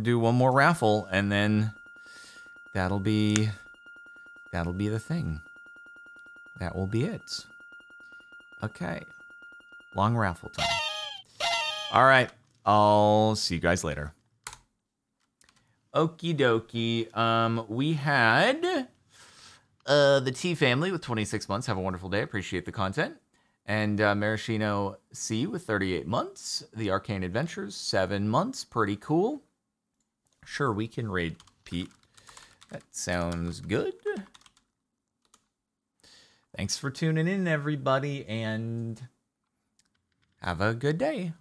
we'll do one more raffle, and then that'll be the thing. That will be it. Okay. Long raffle time. All right. I'll see you guys later. Okie dokie. We had the T family with 26 months. Have a wonderful day. Appreciate the content. And Maraschino C with 38 months. The Arcane Adventures, 7 months. Pretty cool. Sure, we can raid Pete. That sounds good. Thanks for tuning in, everybody, and have a good day.